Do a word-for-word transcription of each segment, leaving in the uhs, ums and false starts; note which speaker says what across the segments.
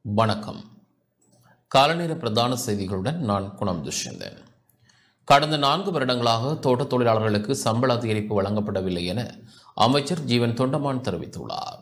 Speaker 1: வணக்கம். காலநேர பிரதான செய்திகளுடன் நான் குணம் துஷ்யந்தன். கடந்த நான்கு வருடங்களாக தோட்டத் தொழிலாளர்களுக்கு சம்பள அதிகரிப்பு வழங்கப்படவில்லை என அமைச்சர் ஜீவன் தொண்டமான் தெரிவித்துள்ளார்.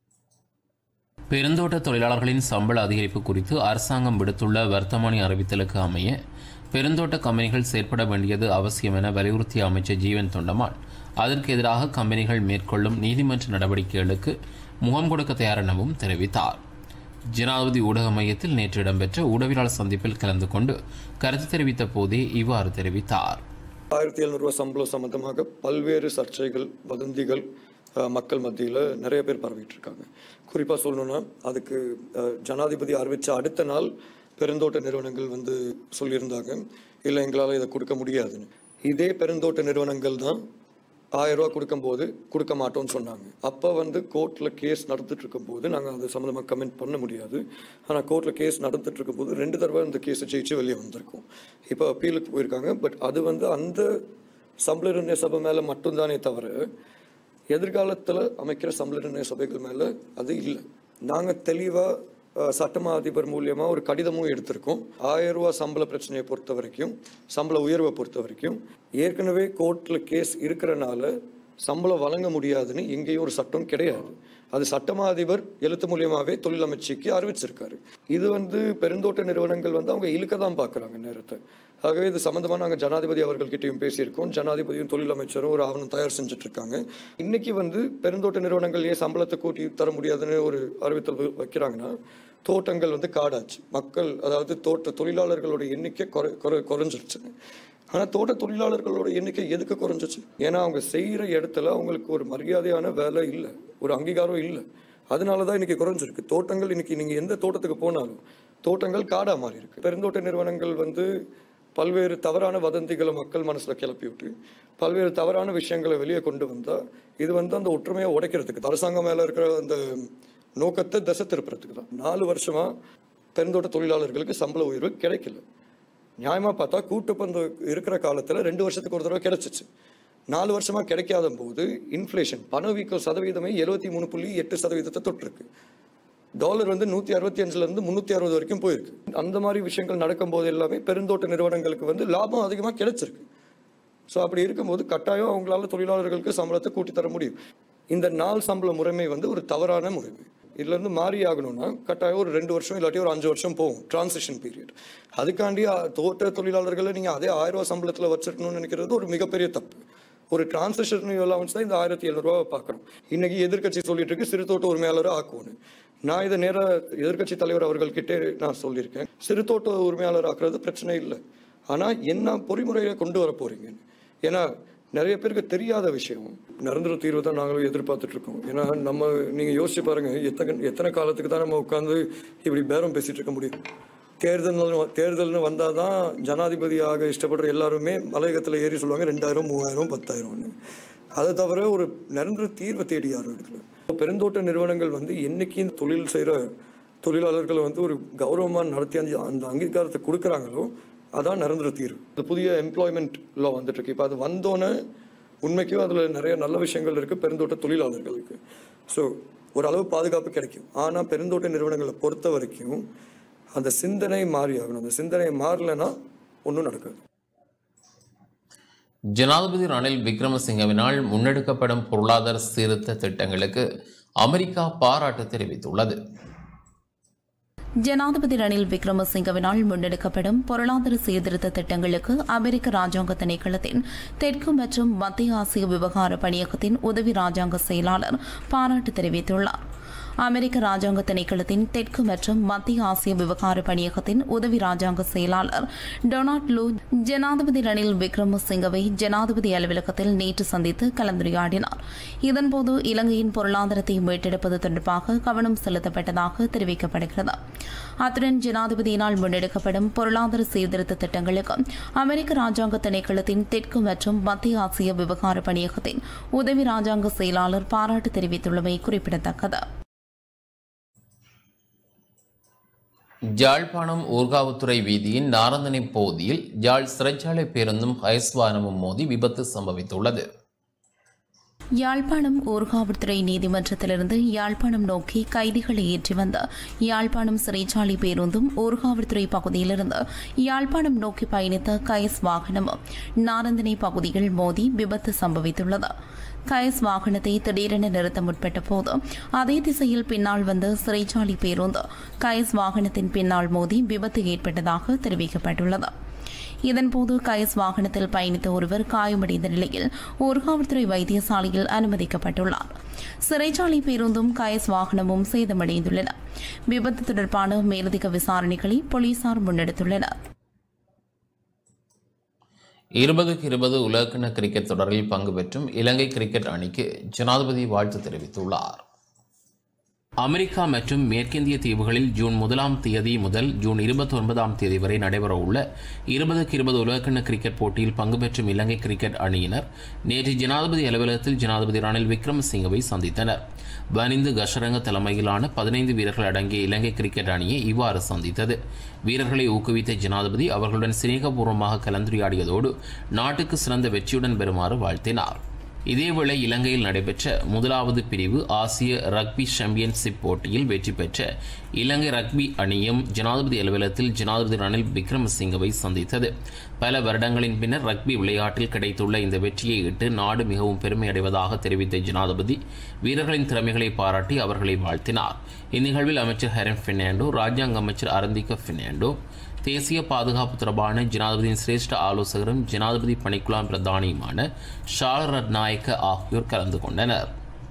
Speaker 1: பெருந்தோட்ட தொழிலாளர்களின் சம்பள அதிகரிப்பு குறித்து அரசாங்கம் விடுத்துள்ள வர்த்தமானி அறிவித்தலுக்கு அமைய பெருந்தோட்ட கம்பெனிகள் செயற்பட வேண்டியது அவசியம் என வலியுறுத்திய அமைச்சர் ஜீவன் தொண்டமான் அதற்கு எதிராக கம்பெனிகள் மேற்கொள்ளும் நீதிமன்ற நடவடிக்கைகளுக்கு முகம் கொடுக்க தயார் எனவும் தெரிவித்தார். ஜனாதிபதி ஊடக மையத்தில் நேற்று இடம்பெற்ற ஊடகவியலாளர் சந்திப்பில் கலந்து கொண்டு கருத்து தெரிவித்த போதே இவ்வாறு தெரிவித்தார்.
Speaker 2: ஆயிரத்தி எழுநூறு ரூபாய் சம்பளம் சம்பந்தமாக பல்வேறு சர்ச்சைகள், வதந்திகள் மக்கள் மத்தியில் நிறைய பேர் பரவிட்டு இருக்காங்க. குறிப்பாக சொல்லணும்னா அதுக்கு ஜனாதிபதி அறிவித்த அடுத்த நாள் பெருந்தோட்ட நிறுவனங்கள் வந்து சொல்லியிருந்தாங்க, இல்லை எங்களால் இதை கொடுக்க முடியாதுன்னு. இதே பெருந்தோட்ட நிறுவனங்கள் தான் ஆயிரம் ரூபா கொடுக்கும்போது கொடுக்க மாட்டோம்னு சொன்னாங்க. அப்போ வந்து கோர்ட்டில் கேஸ் நடந்துட்டு இருக்கும்போது நாங்கள் அது சம்மந்தமாக கமெண்ட் பண்ண முடியாது. ஆனால் கோர்ட்டில் கேஸ் நடந்துட்டு இருக்கும்போது ரெண்டு தடவை இந்த கேஸை ஜெயிச்சு வெளியே வந்திருக்கோம். இப்போ அப்பீலுக்கு போயிருக்காங்க. பட் அது வந்து அந்த சம்பள நிர்ணய சபை மேலே மட்டும்தானே தவிர எதிர்காலத்தில் அமைக்கிற சம்பள நிர்ணய சபைகள் மேலே அது இல்லை. நாங்கள் தெளிவாக சட்டமா அதிபர் மூலியமா ஒரு கடிதமும் எடுத்திருக்கோம். ஆயிரம் ரூபாய் சம்பள பிரச்சனையை பொறுத்த வரைக்கும், சம்பள உயர்வை பொறுத்த வரைக்கும் ஏற்கனவே கோர்ட்ல கேஸ் இருக்கிறனால சம்பளம் வழங்க முடியாதுன்னு எங்கேயும் ஒரு சட்டம் கிடையாது. அது சட்டமா அதிபர் எழுத்து மூலியமாவே தொழில் அமைச்சுக்கு அறிவிச்சிருக்காரு. இது வந்து பெருந்தோட்ட நிறுவனங்கள் வந்து அவங்க இழுக்க தான் பார்க்குறாங்க நேரத்தை. ஆகவே இது சம்பந்தமாக நாங்கள் ஜனாதிபதி அவர்கள்கிட்டையும் பேசியிருக்கோம். ஜனாதிபதியும் தொழில் அமைச்சரும் ஒரு ஆவணம் தயார் செஞ்சுட்டு இருக்காங்க. இன்னைக்கு வந்து பெருந்தோட்ட நிறுவனங்கள் ஏன் சம்பளத்தை கூட்டி தர முடியாதுன்னு ஒரு அறிவித்தல் வைக்கிறாங்கன்னா, தோட்டங்கள் வந்து காடாச்சு, மக்கள் அதாவது தோட்ட தொழிலாளர்களோட எண்ணிக்கை குறை குறை குறைஞ்சிருச்சு. ஆனால் தோட்ட தொழிலாளர்களோட எண்ணிக்கை எதுக்கு குறைஞ்சிச்சு? ஏன்னா அவங்க செய்கிற இடத்துல அவங்களுக்கு ஒரு மரியாதையான வேலை இல்லை, ஒரு அங்கீகாரம் இல்லை. அதனால தான் இன்னைக்கு குறைஞ்சிருக்கு. தோட்டங்கள் இன்னைக்கு நீங்கள் எந்த தோட்டத்துக்கு போனாலும் தோட்டங்கள் காடாக மாறி இருக்கு. பெருந்தோட்ட நிறுவனங்கள் வந்து பல்வேறு தவறான வதந்திகளை மக்கள் மனசில் கிளப்பி விட்டு பல்வேறு தவறான விஷயங்களை வெளியே கொண்டு வந்தால் இது வந்து அந்த ஒற்றுமையை உடைக்கிறதுக்கு, அரசாங்கம் மேலே இருக்கிற அந்த நோக்கத்தை திசை திருப்புறதுக்கு தான். நாலு வருஷமா பெருந்தோட்ட தொழிலாளர்களுக்கு சம்பள உயர்வு கிடைக்கல. நியாயமாக பார்த்தா கூட்டுப்பந்து இருக்கிற காலத்தில் ரெண்டு வருஷத்துக்கு ஒரு தடவை கிடைச்சிச்சு. நாலு வருஷமா கிடைக்காத போது இன்ஃப்ளேஷன் பணவீக்கம் சதவீதமே எழுபத்தி மூணு புள்ளி எட்டு சதவீதத்தை தொட்டிருக்கு. டாலர் வந்து நூற்றி அறுபத்தி அஞ்சுல இருந்து முந்நூற்றி அறுபது வரைக்கும் போயிருக்கு. அந்த மாதிரி விஷயங்கள் நடக்கும்போது எல்லாமே பெருந்தோட்ட நிறுவனங்களுக்கு வந்து லாபம் அதிகமாக கிடைச்சிருக்கு. ஸோ அப்படி இருக்கும்போது கட்டாயம் அவங்களால தொழிலாளர்களுக்கு சம்பளத்தை கூட்டி தர முடியும். இந்த நாள் சம்பள முறைமை வந்து ஒரு தவறான முறைமை. இதுல இருந்து மாறி ஆகணும்னா கட்டாயம் ஒரு ரெண்டு வருஷம் இல்லாட்டி ஒரு அஞ்சு வருஷம் போகும், டிரான்சிஷன் பீரியட். அதுக்காண்டி தோட்ட தொழிலாளர்களை நீங்க அதே ஆயிரம் ரூபாய் சம்பளத்துல வச்சிருக்கணும்னு நினைக்கிறது ஒரு மிகப்பெரிய தப்பு. ஒரு டிரான்சிஷன் அலவன்ஸ் தான் இந்த ஆயிரத்தி எழுநூறு ரூபாய் பார்க்கணும். இன்னைக்கு எதிர்கட்சி சொல்லிட்டு இருக்கு சிறு தோட்ட உரிமையாளரை ஆக்குவோன்னு. நான் இதை நேர எதிர்கட்சி தலைவர் அவர்கள்கிட்டே நான் சொல்லியிருக்கேன், சிறு தோட்ட உரிமையாளர் ஆக்குறது பிரச்சனை இல்லை, ஆனா என்ன பொறிமுறையை கொண்டு வர போறீங்க? ஏன்னா நிறைய பேருக்கு தெரியாத விஷயம். நிரந்தர தீர்வு தான் நாங்களும் எதிர்பார்த்துட்டு இருக்கோம். ஏன்னா நம்ம நீங்க யோசிச்சு பாருங்க, எத்தனை எத்தனை காலத்துக்கு தான் நம்ம உட்காந்து இப்படி பேரம் பேசிட்டு இருக்க முடியும்? தேர்தல் தேர்தல்னு வந்தாதான் ஜனாதிபதியாக இஷ்டப்படுற எல்லாருமே மலையகத்தில் ஏறி சொல்லுவாங்க ரெண்டாயிரம் மூவாயிரம் பத்தாயிரம்னு. அதை தவிர ஒரு நிரந்தர தீர்வை தேடி யாரும் எடுக்கல. பெருந்தோட்ட நிறுவனங்கள் வந்து என்னைக்கு தொழில் செய்கிற தொழிலாளர்களை வந்து ஒரு கௌரவமாக நடத்தி அந்த அந்த அங்கீகாரத்தை கொடுக்குறாங்களோ அதான் நிரந்தர தீர்வு. இந்த புதிய எம்ப்ளாய்மெண்ட் லா வந்துட்டு இருக்கு. இப்போ அது வந்தோன்னே உண்மைக்கும் அதில் நிறைய நல்ல விஷயங்கள் இருக்கு பெருந்தோட்ட தொழிலாளர்களுக்கு. ஸோ ஓரளவு பாதுகாப்பு கிடைக்கும். ஆனால் பெருந்தோட்ட நிறுவனங்களை பொறுத்த வரைக்கும் அந்த சிந்தனை மாறி ஆகணும். அந்த சிந்தனை மாறலைன்னா ஒன்றும் நடக்காது.
Speaker 1: ஜனாதிபதி ரணில் விக்ரமசிங்கவினால் முன்னெடுக்கப்படும் பொருளாதார சீர்திருத்த திட்டங்களுக்கு அமெரிக்கா பாராட்டு தெரிவித்துள்ளது.
Speaker 3: ஜனாதிபதி ரணில் விக்ரமசிங்கவினால் முன்னெடுக்கப்படும் பொருளாதார சீர்திருத்த திட்டங்களுக்கு அமெரிக்க ராஜாங்க திணைக்களத்தின் தெற்கு மற்றும் மத்திய ஆசிய விவகார பணியகத்தின் உதவி ராஜாங்க செயலாளர் பாராட்டு தெரிவித்துள்ளார். அமெரிக்க ராஜாங்க திணைக்களத்தின் தெற்கு மற்றும் மத்திய ஆசிய விவகார பணியகத்தின் உதவி ராஜாங்க செயலாளர் டொனால்ட் லூ ஜனாதிபதி ரணில் விக்ரமசிங்கவை ஜனாதிபதி அலுவலகத்தில் நேற்று சந்தித்து கலந்துரையாடினார். இதன்போது இலங்கையின் பொருளாதாரத்தை மீட்டெடுப்பது தொடர்பாக கவனம் செலுத்தப்பட்டதாக தெரிவிக்கப்படுகிறது. அத்துடன் ஜனாதிபதியினால் முன்னெடுக்கப்படும் பொருளாதார சீர்திருத்த திட்டங்களுக்கு அமெரிக்க ராஜாங்க திணைக்களத்தின் தெற்கு மற்றும் மத்திய ஆசிய விவகார பணியகத்தின் உதவி ராஜாங்க செயலாளர் பாராட்டு தெரிவித்துள்ளமை குறிப்பிடத்தக்கது.
Speaker 1: யாழ்ப்பாணம் ஊர்காவுத்துறை வீதியின் நாரந்தனை பகுதியில் யாழ் சிறைச்சாலை பேருந்தும் ஹைஸ் வாகனமும் மோதி விபத்து சம்பவித்துள்ளது.
Speaker 3: யாழ்ப்பாணம் ஊர்காவல்துறை நீதிமன்றத்திலிருந்து யாழ்ப்பாணம் நோக்கி கைதிகளை ஏற்றி வந்த யாழ்ப்பாணம் சிறைச்சாலை பேருந்தும் ஊர்காவல்துறை பகுதியிலிருந்து யாழ்ப்பாணம் நோக்கி பயணித்த கயஸ் வாகனமும் நாரந்தனை பகுதியில் மோதி விபத்து சம்பவித்துள்ளது. கயஸ் வாகனத்தை திடீரென நிறுத்த முற்பட்ட போது அதே திசையில் பின்னால் வந்த சிறைச்சாலை பேருந்து கயஸ் வாகனத்தின் பின்னால் மோதி விபத்து ஏற்பட்டதாக தெரிவிக்கப்பட்டுள்ளது. இதன்போது கயஸ் வாகனத்தில் பயணித்த ஒருவர் காயமடைந்த நிலையில் ஊர்காவல்துறை வைத்தியசாலையில் அனுமதிக்கப்பட்டுள்ளார். சிறைச்சாலை பேருந்தும் கயஸ் வாகனமும் சேதமடைந்துள்ளன. விபத்து தொடர்பான மேலதிக விசாரணைகளை போலீசார் முன்னெடுத்துள்ளனர்.
Speaker 1: இருபதுக்கு இருபது உலகக்கிண கிரிக்கெட் தொடரில் பங்கு பெற்றும் இலங்கை கிரிக்கெட் அணிக்கு ஜனாதிபதி வாழ்த்து தெரிவித்துள்ளார். அமெரிக்கா மற்றும் மேற்கிந்திய தீவுகளில் ஜூன் முதலாம் தேதி முதல் ஜூன் இருபத்தி ஒன்பதாம் தேதி வரை நடைபெறவுள்ள இருபதுக்கு இருபது உலகக்கிண கிரிக்கெட் போட்டியில் பங்கு பெற்றும் இலங்கை கிரிக்கெட் அணியினர் நேற்று ஜனாதிபதி அலுவலகத்தில் ஜனாதிபதி ரணில் விக்ரமசிங்கவை சந்தித்தனர். வனிந்து கஷரங்க தலைமையிலான பதினைந்து வீரர்கள் அடங்கிய இலங்கை கிரிக்கெட் அணியை இவ்வாறு சந்தித்தது. வீரர்களை ஊக்குவித்த ஜனாதிபதி அவர்களுடன் சிநேகபூர்வமாக கலந்துரையாடியதோடு நாட்டுக்கு சிறந்த வெற்றியுடன் பெறுமாறு வாழ்த்தினார். இதேவேளை இலங்கையில் நடைபெற்ற முதலாவது பிரிவு ஆசிய ரக்பி சாம்பியன்ஷிப் போட்டியில் வெற்றி பெற்ற இலங்கை ரக்பி அணியும் ஜனாதிபதி அலுவலகத்தில் ஜனாதிபதி ரணில் விக்ரமசிங்கவை சந்தித்தது. பல வருடங்களின் பின்னர் ரக்பி விளையாட்டில் கிடைத்துள்ள இந்த வெற்றியை இட்டு நாடு மிகவும் பெருமை அடைவதாக தெரிவித்த ஜனாதிபதி வீரர்களின் திறமைகளை பாராட்டி அவர்களை வாழ்த்தினார். இந்நிகழ்வில் அமைச்சர் ஹெரன் பெர்னாண்டோ, ராஜாங்க அமைச்சர் அரந்திக பெர்னாண்டோ, தேசிய பாதுகாப்பு தொடர்பான ஜனாதிபதியின் சிரேஷ்ட ஆலோசகரும் ஜனாதிபதி பணிக்குழாம் பிரதானியுமான ஷால் ரட்நாயக்க ஆகியோர் கலந்து கொண்டனர்.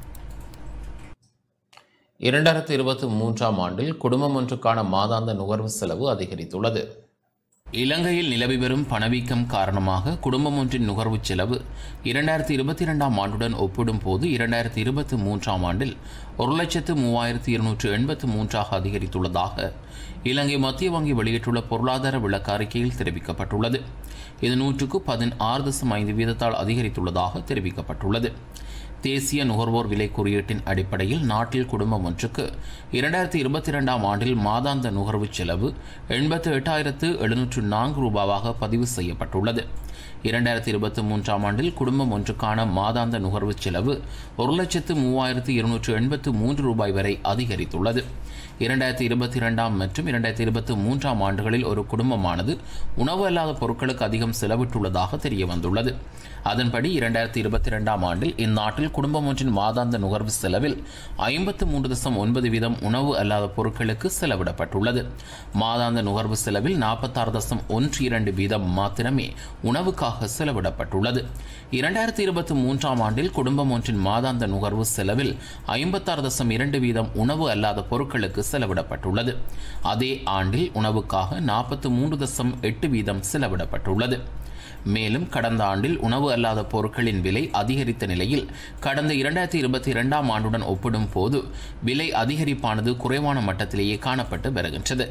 Speaker 1: இரண்டாயிரத்தி இருபத்தி மூன்றாம் ஆண்டில் குடும்பம் ஒன்றுக்கான மாதாந்த நுகர்வு செலவு அதிகரித்துள்ளது. இலங்கையில் நிலவி வரும் பணவீக்கம் காரணமாக குடும்பம் ஒன்றின் நுகர்வு செலவு இரண்டாயிரத்தி இருபத்தி இரண்டாம் ஆண்டுடன் ஒப்பிடும் போது இரண்டாயிரத்தி இருபத்தி மூன்றாம் ஆண்டில் ஒரு லட்சத்து மூவாயிரத்தி இருநூற்று எண்பத்தி மூன்றாக அதிகரித்துள்ளதாக இலங்கை மத்திய வங்கி வெளியிட்டுள்ள பொருளாதார விளக்க அறிக்கையில் தெரிவிக்கப்பட்டுள்ளது. இது நூற்றுக்கு பதினாறு தசம் ஐந்து வீதத்தால் அதிகரித்துள்ளதாக தெரிவிக்கப்பட்டுள்ளது. தேசிய நுகர்வோர் விலை குறியீட்டின் அடிப்படையில் நாட்டில் குடும்பம் ஒன்றுக்கு இரண்டாயிரத்தி இருபத்தி இரண்டாம் ஆண்டில் மாதாந்த நுகர்வு செலவு எண்பத்தி எட்டாயிரத்து எழுநூற்று நான்கு ரூபாவாக பதிவு செய்யப்பட்டுள்ளது. இரண்டாயிரத்தி இருபத்தி மூன்றாம் ஆண்டில் குடும்பம் ஒன்றுக்கான மாதாந்த நுகர்வு செலவு ஒரு லட்சத்து மூவாயிரத்து இருநூற்று எண்பத்து மூன்று ரூபாய் வரை அதிகரித்துள்ளது. இரண்டாயிரத்தி இருபத்தி இரண்டாம் மற்றும் இரண்டாயிரத்தி இருபத்தி மூன்றாம் ஆண்டுகளில் ஒரு குடும்பமானது உணவு அல்லாத பொருட்களுக்கு அதிகம் செலவிட்டுள்ளதாக தெரிய வந்துள்ளது. அதன்படி இரண்டாயிரத்தி இருபத்தி இரண்டாம் ஆண்டில் இந்நாட்டில் குடும்பம் ஒன்றின் மாதாந்த நுகர்வு செலவில் ஐம்பத்து மூன்று தசம் ஒன்பது வீதம் உணவு அல்லாத பொருட்களுக்கு செலவிடப்பட்டுள்ளது. மாதாந்த நுகர்வு செலவில் நாற்பத்தாறு தசம் ஒன்று இரண்டு வீதம் மாத்திரமே உணவுக்காக செலவிடப்பட்டுள்ளது. இரண்டாயிரத்தி இருபத்தி மூன்றாம் ஆண்டில் குடும்பம் ஒன்றின் மாதாந்த நுகர்வு செலவில் ஐம்பத்தாறு தசம் இரண்டு வீதம் உணவு அல்லாத பொருட்களுக்கு செலவிடப்பட்டுள்ளது. அதே ஆண்டில் உணவுக்காக நாற்பத்தி மூன்று தசம் எட்டு வீதம் செலவிடப்பட்டுள்ளது. மேலும் கடந்த ஆண்டில் உணவு அல்லாத பொருட்களின் விலை அதிகரித்த நிலையில் கடந்த இரண்டாயிரத்தி இருபத்தி இரண்டாம் ஆண்டுடன் ஒப்பிடும் போது விலை அதிகரிப்பானது குறைவான மட்டத்திலேயே காணப்பட்டு வருகின்றது.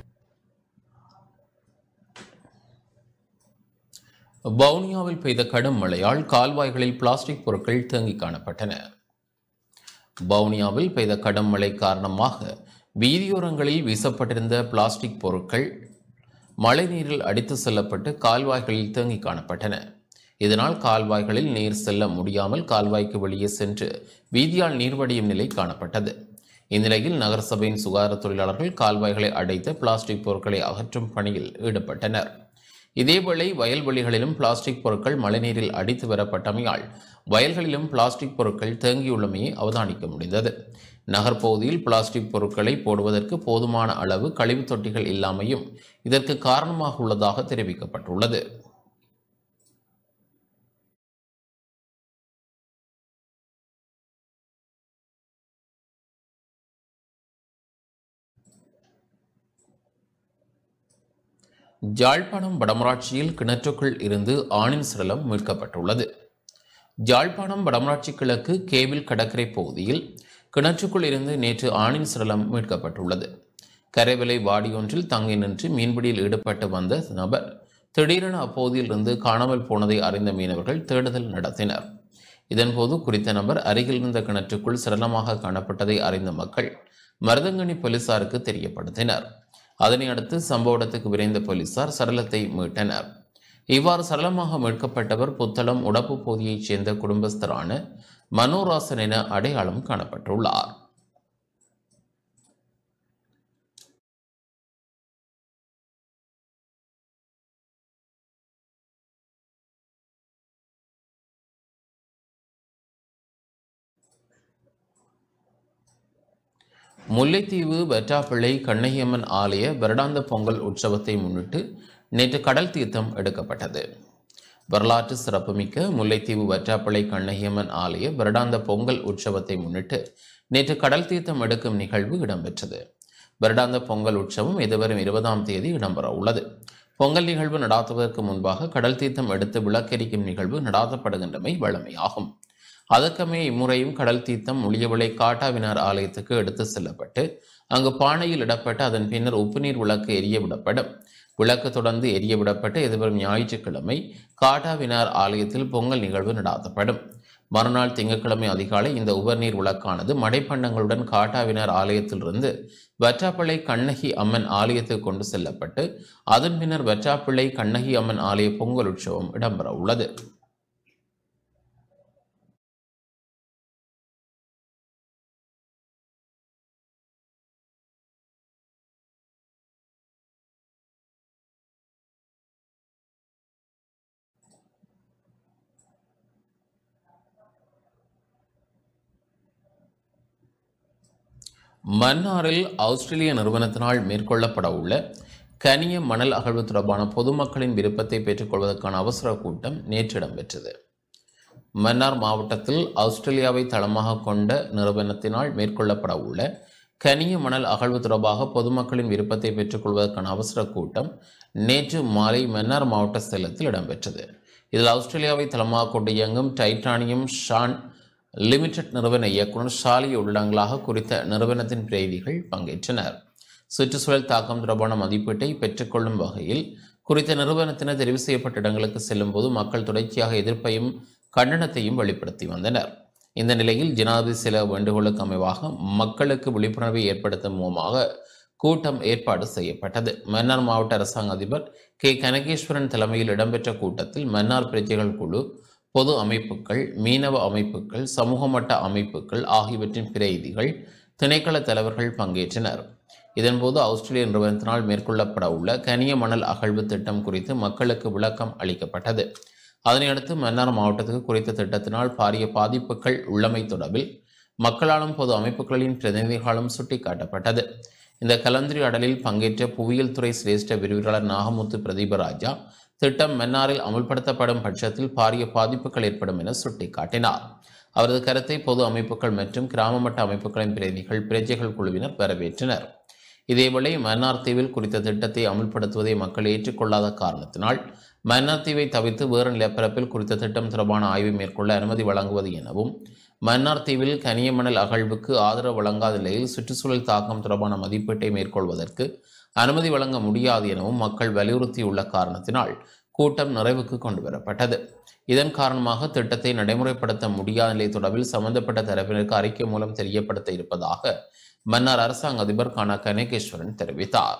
Speaker 1: வவுனியாவில் பெய்த கடும் மழையால் கால்வாய்களில் பிளாஸ்டிக் பொருட்கள் தேங்கி காணப்பட்டன. வவுனியாவில் பெய்த கடும் மழை காரணமாக வீதியோரங்களில் வீசப்பட்டிருந்த பிளாஸ்டிக் பொருட்கள் மழைநீரில் அடித்து செல்லப்பட்டு கால்வாய்களில் தேங்கி காணப்பட்டன. இதனால் கால்வாய்களில் நீர் செல்ல முடியாமல் கால்வாய்க்கு வெளியே சென்று வீதியால் நீர் வடியும் நிலை காணப்பட்டது. இந்நிலையில் நகரசபையின் சுகாதார தொழிலாளர்கள் கால்வாய்களை அடைத்து பிளாஸ்டிக் பொருட்களை அகற்றும் பணியில் ஈடுபட்டனர். இதேவேளை வயல்வெளிகளிலும் பிளாஸ்டிக் பொருட்கள் மழைநீரில் அடித்து வரப்பட்டமையால் வயல்களிலும் பிளாஸ்டிக் பொருட்கள் தேங்கியுள்ளமையை அவதானிக்க முடிந்தது. நகர்ப்பகுதியில் பிளாஸ்டிக் பொருட்களை போடுவதற்கு போதுமான அளவு கழிவு தொட்டிகள் இல்லாமையும் இதற்கு காரணமாக உள்ளதாக தெரிவிக்கப்பட்டுள்ளது. யாழ்ப்பாணம் வடமராட்சியில் கிணற்றுக்குள் இருந்து ஆணின் சடலம் மீட்கப்பட்டுள்ளது. யாழ்ப்பாணம் வடமராட்சி கிழக்கு கேபிள் கடற்கரை பகுதியில் கிணற்றுக்குள் இருந்து நேற்று ஆணின் சடலம் மீட்கப்பட்டுள்ளது. கரைவிலை வாடியொன்றில் தங்கி நின்று மீன்பிடியில் ஈடுபட்டு வந்த நபர் திடீரென அப்பகுதியில் இருந்து காணாமல் போனதை அறிந்த மீனவர்கள் தேடுதல் நடத்தினர். இதன்போது குறித்த நபர் அருகில் இருந்த கிணற்றுக்குள் சடலமாக காணப்பட்டதை அறிந்த மக்கள் மருதங்கனி போலீசாருக்கு தெரியப்படுத்தினர். அதனை அடுத்து சம்பவ இடத்துக்கு விரைந்த போலீசார் சடலத்தை மீட்டனர். இவ்வாறு சரளமாக மீட்கப்பட்டவர் புத்தளம் உடப்பு பகுதியைச் சேர்ந்த குடும்பஸ்தரான மனோராசன் என அடையாளம் காணப்பட்டுள்ளார். முல்லைத்தீவு வெற்றாப்பிள்ளை கண்ணகியம்மன் ஆலய வருடாந்த பொங்கல் உற்சவத்தை முன்னிட்டு நேற்று கடல் தீர்த்தம் எடுக்கப்பட்டது. வரலாற்று சிறப்புமிக்க முல்லைத்தீவு வெற்றாப்பிள்ளை கண்ணகியம்மன் ஆலய வருடாந்த பொங்கல் உற்சவத்தை முன்னிட்டு நேற்று கடல் தீர்த்தம் எடுக்கும் நிகழ்வு இடம்பெற்றது. வருடாந்த பொங்கல் உற்சவம் எதிர்வரும் இருபதாம் தேதி இடம்பெற உள்ளது. பொங்கல் நிகழ்வு நடாத்துவதற்கு முன்பாக கடல் தீர்த்தம் எடுத்து விளக்கெரிக்கும் நிகழ்வு நடாத்தப்படுகின்றமை வழமையாகும். அதற்கமே இம்முறையும் கடல் தீர்த்தம் முள்ளியவிளை காட்டாவினார் ஆலயத்துக்கு எடுத்து செல்லப்பட்டு அங்கு பானையில் இடப்பட்டு அதன் பின்னர் உப்புநீர் விளக்கு எரிய விடப்படும். விளக்கு தொடர்ந்து எரிய விடப்பட்டு எதிர்வரும் ஞாயிற்றுக்கிழமை காட்டாவினார் ஆலயத்தில் பொங்கல் நிகழ்வு நடாத்தப்படும். மறுநாள் திங்கட்கிழமை அதிகாலை இந்த உபநீர் விளக்கானது மடைப்பண்டங்களுடன் காட்டாவினார் ஆலயத்திலிருந்து வெற்றாப்பிள்ளை கண்ணகி அம்மன் ஆலயத்துக்கு கொண்டு செல்லப்பட்டு அதன் பின்னர் வெற்றாப்பிள்ளை கண்ணகி அம்மன் ஆலய பொங்கல் உற்சவம் இடம்பெற உள்ளது. மன்னாரில் ஆஸ்திரேலிய நிறுவனத்தினால் மேற்கொள்ளப்பட உள்ள கனிய மணல் அகழ்வு தொடர்பான பொதுமக்களின் விருப்பத்தை பெற்றுக்கொள்வதற்கான அவசர கூட்டம் நேற்று இடம்பெற்றது. மன்னார் மாவட்டத்தில் ஆஸ்திரேலியாவை தளமாக கொண்ட நிறுவனத்தினால் மேற்கொள்ளப்பட உள்ள கனிய மணல் அகழ்வு தொடர்பாக பொதுமக்களின் விருப்பத்தை பெற்றுக்கொள்வதற்கான அவசர கூட்டம் நேற்று மாலை மன்னார் மாவட்ட சேலத்தில் இடம்பெற்றது. இதில் ஆஸ்திரேலியாவை தளமாக கொண்டு இயங்கும் டைட்டானியம் ஷான் லிமிடெட் நிறுவன இயக்குனர் ஷாலி உள்ளடங்களாக குறித்த நிறுவனத்தின் பிரதிநிதிகள் பங்கேற்றனர். சுற்றுச்சூழல் தாக்கம் தொடர்பான மதிப்பீட்டை பெற்றுக்கொள்ளும் வகையில் குறித்த நிறுவனத்தினர் தெரிவு செய்யப்பட்ட இடங்களுக்கு செல்லும் போது மக்கள் தொடர்ச்சியாக எதிர்ப்பையும் கண்டனத்தையும் வெளிப்படுத்தி வந்தனர். இந்த நிலையில் ஜனாதிபதி சில வேண்டுகோளுக்கு அமைவாக மக்களுக்கு விழிப்புணர்வை ஏற்படுத்தும் மூலமாக கூட்டம் ஏற்பாடு செய்யப்பட்டது. மன்னார் மாவட்ட அரசாங்க அதிபர் கே கனகேஸ்வரன் தலைமையில் இடம்பெற்ற கூட்டத்தில் மன்னார் பிரஜைகள் குழு, பொது அமைப்புகள், மீனவ அமைப்புகள், சமூக மட்ட அமைப்புகள் ஆகியவற்றின் பிரதிநிதிகள், திணைக்கள தலைவர்கள் பங்கேற்றனர். இதன்போது ஆஸ்திரேலிய நிறுவனத்தினால் மேற்கொள்ளப்பட உள்ள கனிய மணல் அகழ்வு திட்டம் குறித்து மக்களுக்கு விளக்கம் அளிக்கப்பட்டது. அதனையடுத்து மன்னார் மாவட்டத்துக்கு குறித்த திட்டத்தினால் பாரிய பாதிப்புகள் உள்ளமை தொடர்பில் மக்களாலும் பொது அமைப்புகளின் பிரதிநிதிகளும் சுட்டிக்காட்டப்பட்டது. இந்த கலந்துரையாடலில் பங்கேற்ற புவியியல் துறை சிரேஷ்ட விரிவுரையாளர் நாகமுத்து பிரதீபராஜா திட்டம் மன்னாரில் அமுல்படுத்தப்படும் பட்சத்தில் பாரிய பாதிப்புகள் ஏற்படும் என சுட்டிக்காட்டினார். அவரது கருத்தை பொது அமைப்புகள் மற்றும் கிராம மட்ட அமைப்புகளின் பிரதிநிதிகள், பிரஜைகள் குழுவினர் வரவேற்றனர். இதேவேளை மன்னார் தீவில் குறித்த திட்டத்தை அமுல்படுத்துவதை மக்கள் ஏற்றுக்கொள்ளாத காரணத்தினால் மன்னார் தீவை தவிர்த்து வேறு நிலப்பரப்பில் குறித்த திட்டம் தொடர்பான ஆய்வை மேற்கொள்ள அனுமதி வழங்குவது எனவும், மன்னார் தீவில் கனிய மணல் அகழ்வுக்கு ஆதரவு வழங்காத நிலையில் சுற்றுச்சூழல் தாக்கம் தொடர்பான மதிப்பீட்டை மேற்கொள்வதற்கு அனுமதி வழங்க முடியாது எனவும் மக்கள் வலியுறுத்தியுள்ள காரணத்தினால் கூட்டம் நிறைவுக்கு கொண்டு வரப்பட்டது. இதன் காரணமாக திட்டத்தை நடைமுறைப்படுத்த முடியாத நிலை தொடர்பில் சம்பந்தப்பட்ட தரப்பினருக்கு அறிக்கை மூலம் தெரியப்படுத்த இருப்பதாக மன்னார் அரசாங்க அதிபர் கானா கனகேஸ்வரன் தெரிவித்தார்.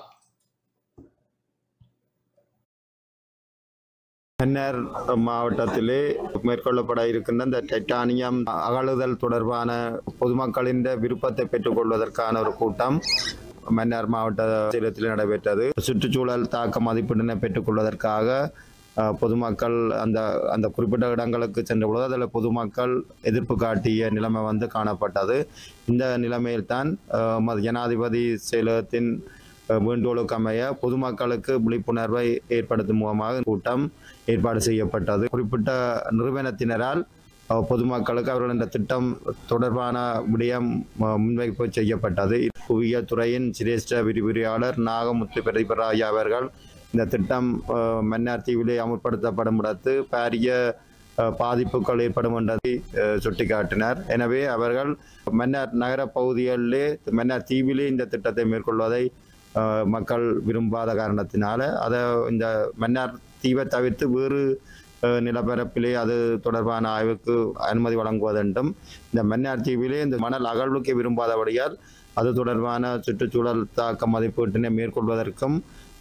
Speaker 4: மன்னார் மாவட்டத்திலே மேற்கொள்ளப்பட இருக்கின்ற இந்த டைட்டானியம் அகழுதல் தொடர்பான பொதுமக்களின் விருப்பத்தை பெற்றுக்கொள்வதற்கான ஒரு கூட்டம் மன்னார் மாவட்ட சேலத்தில் நடைபெற்றது. சுற்றுச்சூழல் தாக்க மதிப்பீட்டினை பெற்றுக்கொள்வதற்காக பொதுமக்கள் அந்த அந்த குறிப்பிட்ட இடங்களுக்கு சென்ற பொழுது அதில் பொதுமக்கள் எதிர்ப்பு காட்டிய நிலைமை வந்து காணப்பட்டது. இந்த நிலைமையில்தான் ஜனாதிபதி செயலகத்தின் வேண்டுகோளுக்கு அமைய பொதுமக்களுக்கு விழிப்புணர்வை ஏற்படுத்தும் மூலமாக கூட்டம் ஏற்பாடு செய்யப்பட்டது. குறிப்பிட்ட நிறுவனத்தினரால் பொதுமக்களுக்கு அவர்கள் இந்த திட்டம் தொடர்பான விடயம் முன்வைப்பு செய்யப்பட்டது. புவியியல் துறையின் சிரேஷ்ட விரிவுரையாளர் நாகமுத்து பிரதீபராஜா அவர்கள் இந்த திட்டம் மன்னார் தீவிலே அமுல்படுத்தப்படும் இடத்து பாரிய பாதிப்புகள் ஏற்படும் என்பதை சுட்டிக்காட்டினார். எனவே அவர்கள் மன்னார் நகர பகுதிகளிலே மன்னார் தீவிலே இந்த திட்டத்தை மேற்கொள்வதை மக்கள் விரும்பாத காரணத்தினால அதை இந்த மன்னார் தீவை தவிர்த்து வேறு நிலப்பரப்பிலே அது தொடர்பான ஆய்வுக்கு அனுமதி வழங்குவதென்றும், இந்த மன்னார் தீவிலே இந்த மணல் அகழ்வுக்கு விரும்பாதபடியால் அது தொடர்பான சுற்றுச்சூழல் தாக்க மதிப்பீட்டினை மேற்கொள்வதற்கும்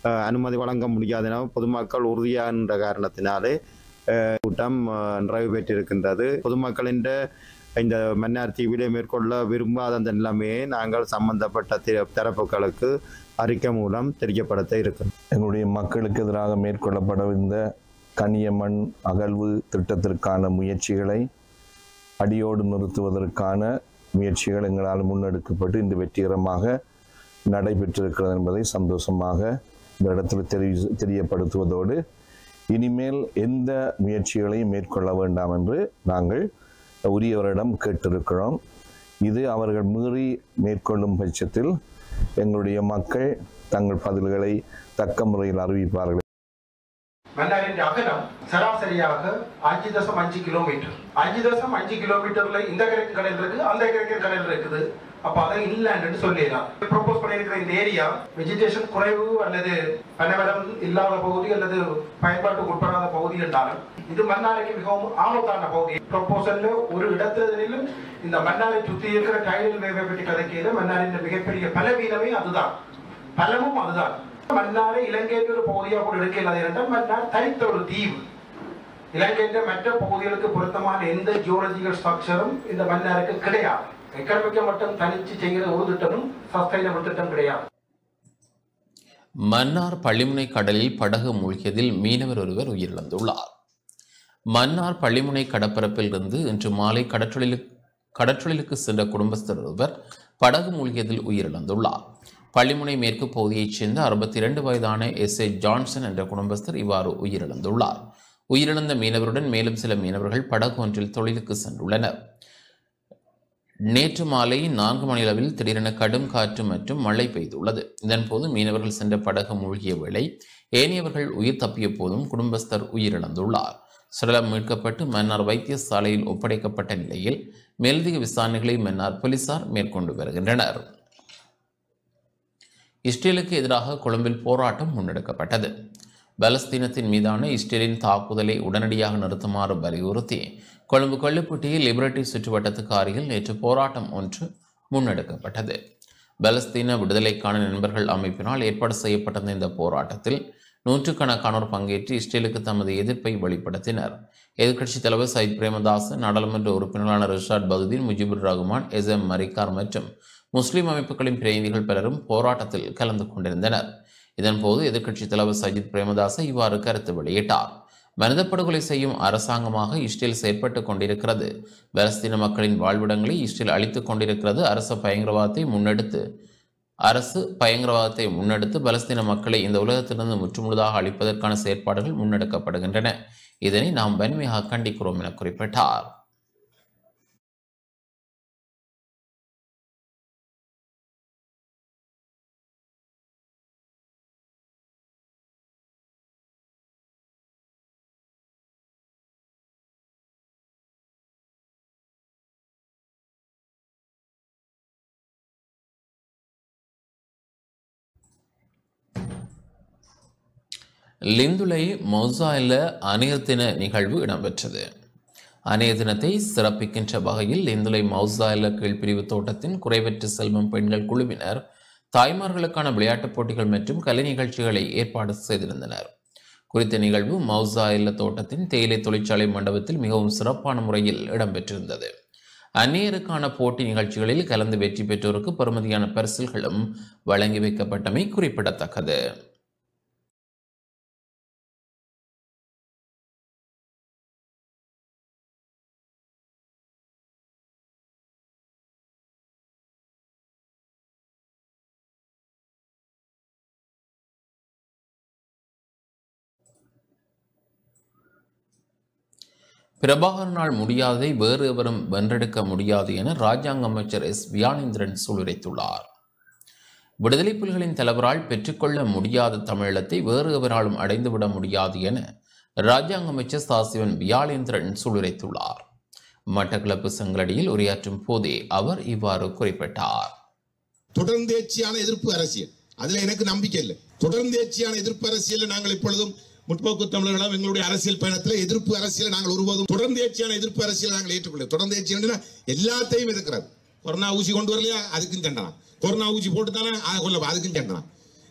Speaker 4: அனுமதி வழங்க முடியாது என பொதுமக்கள் உறுதியான காரணத்தினாலே கூட்டம் நிறைவு பெற்றிருக்கின்றது. பொதுமக்களின் இந்த மன்னார் தீவிலே மேற்கொள்ள விரும்பாத அந்த நிலைமையை நாங்கள் சம்பந்தப்பட்ட தரப்புகளுக்கு அறிக்கை மூலம் தெரியப்படுத்த இருக்கிறோம்.
Speaker 5: எங்களுடைய மக்களுக்கு எதிராக மேற்கொள்ளப்பட இந்த கனியமண் அகழ்வு திட்டத்திற்கான முயற்சிகளை அடியோடு நிறுத்துவதற்கான முயற்சிகள் எங்களால் முன்னெடுக்கப்பட்டு இன்று வெற்றிகரமாக நடைபெற்றிருக்கிறது என்பதை சந்தோஷமாக இந்த இடத்தில் தெரிய தெரியப்படுத்துவதோடு இனிமேல் எந்த முயற்சிகளையும் மேற்கொள்ள வேண்டாம் என்று நாங்கள் உரியவரிடம் கேட்டிருக்கிறோம். இது அவர்கள் மீறி மேற்கொள்ளும் பட்சத்தில் எங்களுடைய மக்கள் தங்கள் பதில்களை தக்க முறையில் அறிவிப்பார்கள்.
Speaker 6: மன்னாரின் அகலம் சராசரியாக அஞ்சு தசம் அஞ்சு கிலோமீட்டர் அஞ்சு தசம் அஞ்சு கிலோமீட்டர்ல இந்த கிழக்கு கடல் இருக்கு, அந்த கிழக்கு கடல் இருக்குது. அப்ப அதை இன்லேண்ட் சொல்லிடலாம். ப்ரோபோஸ் பண்ணியிருக்கிற இந்த ஏரியா வெஜிடேஷன் குறைவு அல்லது பனமரம் இல்லாத பகுதி அல்லது பயன்பாட்டுக்கு உட்படாத பகுதி என்றாலும் இது மன்னாருக்கு மிகவும் ஆபத்தான பகுதி. ப்ரோபோசல்ல ஒரு இடத்திலும் இந்த மன்னாரை சுற்றி இருக்கிற டைடல் வேவை பற்றி கதைக்கையில மன்னாரின் மிகப்பெரிய பலவீனமே அதுதான், பலமும் அதுதான். மன்னாரை இலங்கையின் ஒரு பகுதியாக கூட இருக்க இல்லாத என்றால் மன்னார் தனித்த ஒரு தீவு. இலங்கையின் மற்ற பகுதிகளுக்கு பொருத்தமான எந்த ஜியோலஜிக்கல் ஸ்ட்ரக்சரும் இந்த மன்னாருக்கு கிடையாது. எக்கனமிக்க மட்டும் தனிச்சு செய்கிற ஒரு திட்டமும் சஸ்டைனபிள் திட்டம் கிடையாது.
Speaker 1: மன்னார் பள்ளிமுனை கடலில் படகு மூழ்கியதில் மீனவர் ஒருவர் உயிரிழந்துள்ளார். மன்னார் பள்ளிமுனை கடற்பரப்பில் இருந்து இன்று மாலை கடற்றொழிலுக்கு கடற்றொழிலுக்கு சென்ற குடும்பஸ்தர் ஒருவர் படகு மூழ்கியதில் உயிரிழந்துள்ளார். பள்ளிமுனை மேற்கு பகுதியைச் சேர்ந்த அறுபத்தி இரண்டு வயதான எஸ் ஏ ஜான்சன் என்ற குடும்பஸ்தர் இவ்வாறு உயிரிழந்துள்ளார். உயிரிழந்த மீனவருடன் மேலும் சில மீனவர்கள் படகு ஒன்றில் தொழிலுக்கு சென்றுள்ளனர். நேற்று மாலை நான்கு மணி அளவில் திடீரென கடும் காற்று மற்றும் மழை பெய்துள்ளது. இதன்போது மீனவர்கள் சென்ற படகு மூழ்கிய வேளை ஏனையவர்கள் உயிர் தப்பிய போதும் குடும்பஸ்தர் உயிரிழந்துள்ளார். சடலம் மீட்கப்பட்டு மன்னார் வைத்தியசாலையில் ஒப்படைக்கப்பட்ட நிலையில் மேலதிக விசாரணைகளை மன்னார் போலீசார் மேற்கொண்டு வருகின்றனர். இஸ்ரேலுக்கு எதிராக கொழும்பில் போராட்டம் முன்னெடுக்கப்பட்டது. பலஸ்தீனத்தின் மீதான இஸ்ரேலின் தாக்குதலை உடனடியாக நிறுத்துமாறு வலியுறுத்தி கொழும்பு கொள்ளுப்பட்டியில் லிபர்டி சுற்றுவட்டத்துக்கு அருகில் நேற்று போராட்டம் ஒன்று முன்னெடுக்கப்பட்டது. பலஸ்தீன விடுதலைக்கான நண்பர்கள் அமைப்பினால் ஏற்பாடு செய்யப்பட்ட இந்த போராட்டத்தில் நூற்றுக்கணக்கானோர் பங்கேற்று இஸ்ரேலுக்கு தமது எதிர்ப்பை வெளிப்படுத்தினர். எதிர்க்கட்சித் தலைவர் சயித் பிரேமதாஸ், நாடாளுமன்ற உறுப்பினர்களான ரிஷாட் பகுதீன், முஜிபுர் ரஹ்மான், எஸ் எம் மரிக்கார் மற்றும் முஸ்லிம் அமைப்புகளின் பிரதிநிதிகள் பலரும் போராட்டத்தில் கலந்து கொண்டிருந்தனர். இதன்போது எதிர்க்கட்சித் தலைவர் சஜித் பிரேமதாச இவ்வாறு கருத்து வெளியிட்டார். மனித படுகொலை செய்யும் அரசாங்கமாக இஸ்ரேல் செயற்பட்டுக் கொண்டிருக்கிறது. பலஸ்தீன மக்களின் வாழ்விடங்களை இஸ்ரேல் அழித்துக் கொண்டிருக்கிறது. அரசு பயங்கரவாதத்தை முன்னெடுத்து அரசு பயங்கரவாதத்தை முன்னெடுத்து பலஸ்தீன மக்களை இந்த உலகத்திலிருந்து முற்றுமுழுதாக அழிப்பதற்கான செயற்பாடுகள் முன்னெடுக்கப்படுகின்றன. இதனை நாம் வன்மையாக கண்டிக்கிறோம் என குறிப்பிட்டார். லிந்துலை மௌசாயில அணையர் தின நிகழ்வு இடம்பெற்றது. அணையர் தினத்தை சிறப்பிக்கின்ற வகையில் லிந்துலை மௌசாயில கீழ்பிரிவு தோட்டத்தின் குறைவற்ற செல்வம் பெண்கள் குழுவினர் தாய்மார்களுக்கான விளையாட்டுப் போட்டிகள் மற்றும் கலை நிகழ்ச்சிகளை ஏற்பாடு செய்திருந்தனர். குறித்த நிகழ்வு மௌசாயில தோட்டத்தின் தேயிலை தொழிற்சாலை மண்டபத்தில் மிகவும் சிறப்பான முறையில் இடம்பெற்றிருந்தது. அந்நியருக்கான போட்டி நிகழ்ச்சிகளில் கலந்து வெற்றி பெற்றோருக்கு பெறுமதியான பரிசில்களும் வழங்கி வைக்கப்பட்டமை குறிப்பிடத்தக்கது. பிரபாகரனால் முடியாததை வேறு எவரும் வென்றெடுக்க முடியாது என ராஜாங்க அமைச்சர் எஸ் வியானேந்திரன் சூளுரைத்துள்ளார். விடுதலை புலிகளின் தலைவரால் பெற்றுக்கொள்ள முடியாத தமிழீழத்தை வேறு எவராலும் அடைந்துவிட முடியாது என ராஜாங்க அமைச்சர் சாசிவன் வியானேந்திரன் சூளுரைத்துள்ளார். மட்டக்களப்பு செங்கலடியில் உரையாற்றும் போதே அவர் இவ்வாறு குறிப்பிட்டார்.
Speaker 7: தொடர்ந்தேர்ச்சியான எதிர்ப்பு அரசியல், அதுல எனக்கு நம்பிக்கை இல்லை. தொடர்ந்தேர்ச்சியான எதிர்ப்பு அரசியல் நாங்கள் இப்பொழுதும் முற்போக்கு தமிழர்களும் எங்களுடைய அரசியல் பயணத்தில் எதிர்ப்பு அரசியல் நாங்கள் ஒருபோதும் தொடர்ந்தேர்ச்சியான எதிர்ப்பு அரசியல் நாங்கள் ஏற்றுக்கொள்ள. தொடர்ந்தேர்ச்சி எல்லாத்தையும் எதிர்க்கிறது. கொரோனா ஊசி கொண்டு வரலையா, அதுக்கும் சண்டனா. கொரோனா ஊசி போட்டு தானே கொல்ல, அதுக்கும் சண்டனா.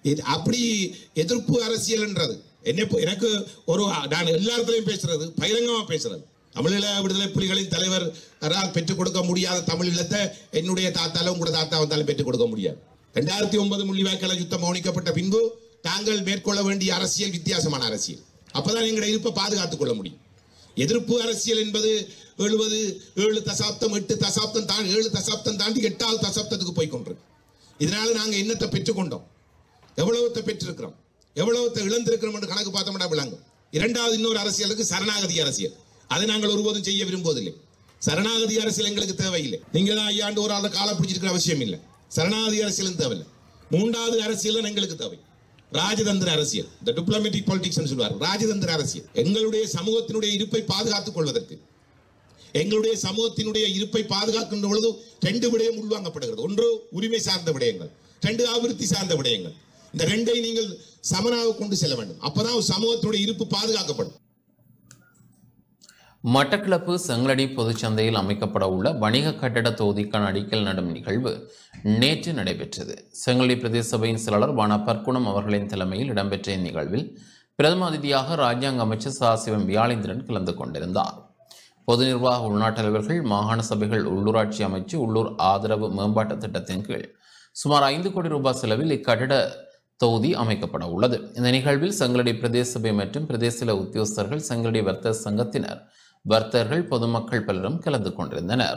Speaker 7: இது அப்படி எதிர்ப்பு அரசியல்ன்றது என்ன எனக்கு ஒரு நான் எல்லா இடத்துலையும் பேசுறது பகிரங்கமா பேசுறது தமிழீழ விடுதலை புலிகளின் தலைவர் பெற்றுக் கொடுக்க முடியாத தமிழீழத்தை என்னுடைய தாத்தாலும் கூட தாத்தா வந்தாலும் பெற்றுக் கொடுக்க முடியாது. ரெண்டாயிரத்தி ஒன்பது முள்ளிவாய்க்கால யுத்தம் மௌனிக்கப்பட்ட பின்பு தாங்கள் மேற்கொள்ள வேண்டிய அரசியல் வித்தியாசமான அரசியல். அப்பதான் எங்களுடைய இருப்பை பாதுகாத்துக் கொள்ள முடியும். எதிர்ப்பு அரசியல் என்பது எழுபது ஏழு தசாப்தம் எட்டு தசாப்தம் தாண்டி ஏழு தசாப்தம் தாண்டி எட்டாவது தசாப்தத்துக்கு போய் கொண்டிருக்கு. இதனால நாங்க என்னத்தை பெற்றுக்கொண்டோம், எவ்வளவுத்தை பெற்றிருக்கிறோம், எவ்வளவுத்தை இழந்திருக்கிறோம் என்று கணக்கு பார்த்தோம்னா விளங்கும். இரண்டாவது இன்னொரு அரசியலுக்கு சரணாகதி அரசியல். அதை நாங்கள் ஒருபோதும் செய்ய விரும்புவதில்லை. சரணாகதி அரசியல் எங்களுக்கு தேவையில்லை. நீங்க தான் ஐயாண்டு ஒரு ஆள் கால பிடிச்சிருக்கிற அவசியம் இல்லை. சரணாகதி அரசியலும் தேவையில்லை. மூன்றாவது அரசியல் தான் எங்களுக்கு தேவை, ராஜதந்திர அரசியல். இந்த டிப்ளமேட்டிக் பாலிடிக்ஸ் சொல்வார், ராஜதந்திர அரசியல். எங்களுடைய சமூகத்தினுடைய இருப்பை பாதுகாத்துக் கொள்வதற்கு, எங்களுடைய சமூகத்தினுடைய இருப்பை பாதுகாக்கின்ற பொழுது ரெண்டு விடயம் உள்வாங்கப்படுகிறது. ஒன்று உரிமை சார்ந்த விடயங்கள், ரெண்டு அபிவிருத்தி சார்ந்த விடயங்கள். இந்த ரெண்டை நீங்கள் சமனாக கொண்டு செல்ல வேண்டும். அப்பதான் சமூகத்தினுடைய இருப்பு பாதுகாக்கப்படும்.
Speaker 1: மட்டக்களப்பு செங்கலடி பொதுச்சந்தையில் அமைக்கப்பட உள்ள வணிக கட்டட தொகுதிக்கான அடிக்கல் நடும் நிகழ்வு நேற்று நடைபெற்றது. செங்கலடி பிரதேச சபையின் செயலாளர் வானா பர்க்குணம் அவர்களின் தலைமையில் இடம்பெற்ற இந்நிகழ்வில் பிரதம அதிதியாக ராஜாங்க அமைச்சர் சதாசிவம் வியாழேந்திரன் கலந்து கொண்டிருந்தார். பொது நிர்வாக உள்நாட்டு தலைவர்கள், மாகாண சபைகள், உள்ளூராட்சி அமைச்சு, உள்ளூர் ஆதரவு மேம்பாட்டு திட்டத்தின் கீழ் சுமார் ஐந்து கோடி ரூபாய் செலவில் இக்கட்டட தொகுதி அமைக்கப்பட உள்ளது. இந்த நிகழ்வில் செங்கலடி பிரதேச சபை மற்றும் பிரதேச உத்தியோகஸ்தர்கள், செங்கலடி வர்த்தக சங்கத்தினர், வர்த்தகர்கள், பொதுமக்கள் பலரும் கலந்து கொண்டிருந்தனர்.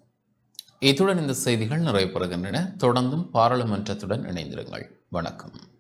Speaker 1: இத்துடன் இந்த செய்திகள் நிறைவு பெறுகின்றன. தொடர்ந்தும் பாராளுமன்றத்துடன் இணைந்திருங்கள். வணக்கம்.